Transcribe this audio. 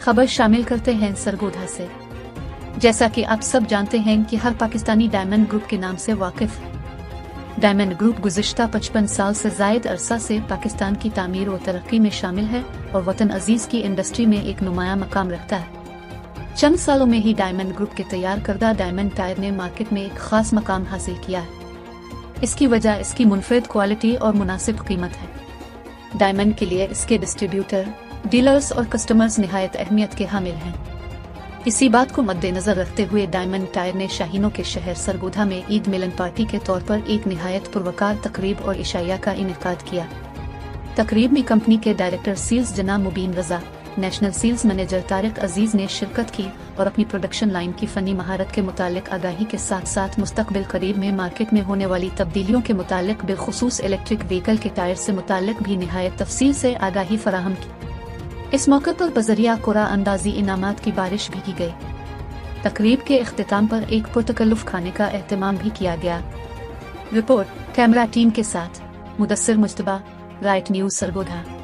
खबर शामिल करते हैं सरगोधा से। जैसा कि आप सब जानते हैं कि हर पाकिस्तानी डायमंड ग्रुप के नाम से वाकिफ है। डायमंड ग्रुप गुज़िश्ता 55 साल से ज़ायद अरसा से पाकिस्तान की तामीर व तरक्की में शामिल है और वतन अजीज़ की इंडस्ट्री में एक नुमाया मकाम रखता है। चंद सालों में ही डायमंड ग्रुप के तैयार करदा डायमंड टायर ने मार्केट में एक खास मकाम हासिल किया है। इसकी वजह इसकी मुनफरिद क्वालिटी और मुनासिब कीमत है। डायमंड के लिए इसके डिस्ट्रीब्यूटर, डीलर्स और कस्टमर्स निहायत अहमियत के हामिल हैं। इसी बात को मद्देनजर रखते हुए डायमंड टायर ने शाहीनों के शहर सरगोधा में ईद मिलन पार्टी के तौर पर एक निहायत पुरवकार तकरीब और इशाया का इनेकाद किया। तकरीब में कंपनी के डायरेक्टर सेल्स जनाब Mubeen Raza, national sales manager Tariq Aziz ने शिरकत की और अपनी प्रोडक्शन लाइन की फनी महारत के मुतालिक आगाही के साथ साथ मुस्तकबिल करीब में मार्केट में होने वाली तब्दीलियों के मुतालिक बिलखुसूस इलेक्ट्रिक व्हीकल के टायर से मुतालिक भी निहायत तफसील से आगाही फराहम की। इस मौके पर बजरिया कुरा अंदाजी इनामात की बारिश भी की गई। तकरीब के इख्तिताम पर एक पुरतकल्लुफ खाने का एहतमाम भी किया गया। रिपोर्ट कैमरा टीम के साथ मुदस्सिर मुज्तबा, राइट न्यूज़ सरगोधा।